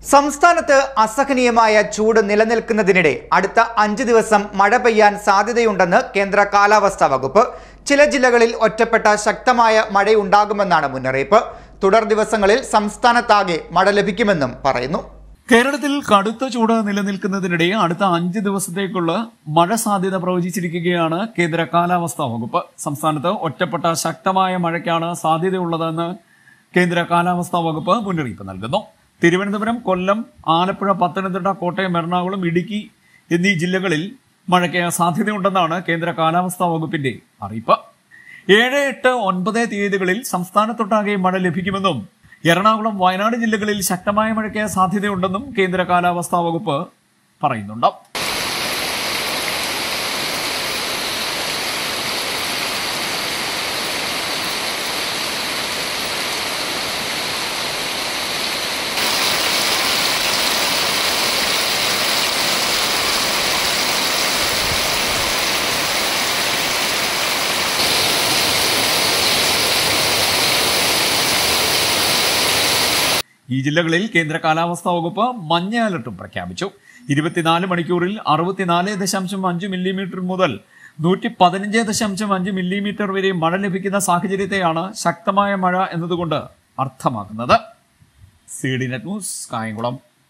സംസ്ഥാനത്ത് അസഹനീയമായ ചൂട് നിലനിൽക്കുന്നതിനിടെ അടുത്ത 5 ദിവസം മഴ പെയ്യാൻ സാധ്യതയുണ്ടെന്ന് കേന്ദ്ര കാലാവസ്ഥാ വകുപ്പ്. ചില ജില്ലകളിൽ ഒറ്റപ്പെട്ട ശക്തമായ മഴയുണ്ടാകുമെന്നാണ് മുന്നറിയിപ്പ്. തുടർ ദിവസങ്ങളിൽ സംസ്ഥാനത്താകെ മഴ ലഭിക്കുമെന്നും പറയുന്നു. കേരളത്തിൽ കടുത്ത ചൂട് നിലനിൽക്കുന്നതിനിടെ അടുത്ത 5 ദിവസത്തേക്കുള്ള മഴ സാധ്യത പ്രവചിച്ചിരിക്കുകയാണ് കേന്ദ്ര കാലാവസ്ഥാ വകുപ്പ്. സംസ്ഥാനത്ത് ഒറ്റപ്പെട്ട ശക്തമായ മഴയ്ക്കാണ് സാധ്യതയുള്ളതെന്ന് കേന്ദ്ര കാലാവസ്ഥാ വകുപ്പ് മുന്നറിയിപ്പ് നൽകുന്നു. തിരുവനന്തപുരം, കൊല്ലം, ആലപ്പുഴ, പത്തനംതിട്ട, കോട്ടയം, എറണാകുളം, ഇടുക്കി എന്നീ ജില്ലകളിൽ മഴയ്ക്ക് സാധ്യതയുണ്ടെന്നാണ് കേന്ദ്ര കാലാവസ്ഥാ വകുപ്പിന്റെ അറിയിപ്പ്. 7, 8, 9 തീയതികളിൽ സംസ്ഥാനത്തൊട്ടാകെ മഴ ലഭിക്കുമെന്നും എറണാകുളം, വയനാട് ജില്ലകളിൽ ശക്തമായ മഴയ്ക്ക് സാധ്യതയുണ്ടെന്നും കേന്ദ്ര കാലാവസ്ഥാ വകുപ്പ് പറയുന്നുണ്ട്. ഈ ജില്ലകളിൽ കേന്ദ്ര കാലാവസ്ഥാ വകുപ്പ് മഞ്ഞ അലർട്ടും പ്രഖ്യാപിച്ചു. 24 മണിക്കൂറിൽ 64.5 മില്ലിമീറ്റർ മുതൽ 115.5 മില്ലിമീറ്റർ വരെ മഴ ലഭിക്കുന്ന സാഹചര്യത്തെയാണ് ശക്തമായ മഴ എന്നതുകൊണ്ട് അർത്ഥമാക്കുന്നത്. CDNet news, Kayamkulam.